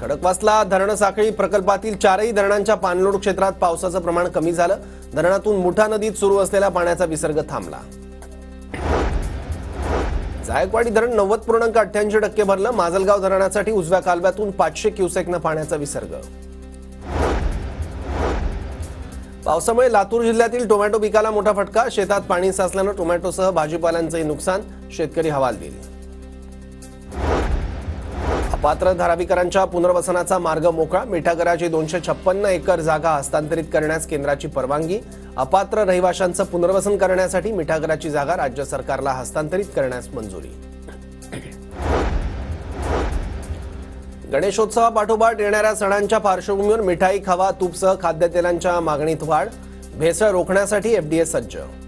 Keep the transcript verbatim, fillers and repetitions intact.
खडकवासला धरण साखळी प्रकल्पातील चारही धरणांच्या पाणलोट क्षेत्रात पावसाचं प्रमाण कमी झालं। धरणातून मुठा नदीत सुरू असलेल्या पाण्याचा विसर्ग थांबला। जायकवाडी धरण नव्वद पूर्णांक अठ्ठ्याऐंशी टक्के भरलं। माजलगाव धरणासाठी उजव्या कालव्यातून पाचशे क्युसेकनं पाण्याचा विसर्ग। पावसामुळे लातूर जिल्ह्यातील टोमॅटो पिकाला मोठा फटका। शेतात पाणी साचल्यानं टोमॅटोसह भाजीपाल्यांचंही नुकसान, शेतकरी हवालदिल। अपात्र धारावीकरांच्या पुनर्वसनाचा मार्ग मोकळा। मिठागराची दोनशे छप्पन्न एकर जागा हस्तांतरित करण्यास केंद्राची परवानगी। अपात्र रहिवाशांचं पुनर्वसन करण्यासाठी मिठागराची जागा राज्य सरकारला हस्तांतरित करण्यास मंजुरी। गणेशोत्सवापाठोपाठ येणाऱ्या सणांच्या पार्श्वभूमीवर मिठाई, खवा, तूपसह खाद्यतेलांच्या मागणीत वाढ। भेसळ रोखण्यासाठी एफडीए सज्ज।